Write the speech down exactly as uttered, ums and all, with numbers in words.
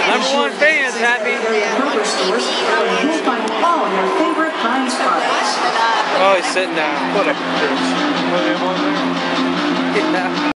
Number one fans happy. Hardware stores, where you'll find all your favorite Heinz products. Oh, he's sitting down. What a bitch. Yeah.